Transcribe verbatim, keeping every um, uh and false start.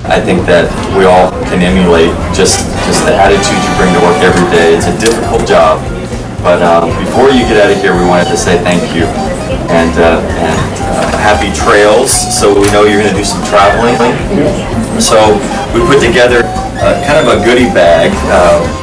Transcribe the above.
I think that we all can emulate just, just the attitude you bring to work every day. It's a difficult job, but um, before you get out of here, we wanted to say thank you and, uh, and uh, happy trails. So we know you're going to do some traveling. So we put together uh, kind of a goodie bag. Uh,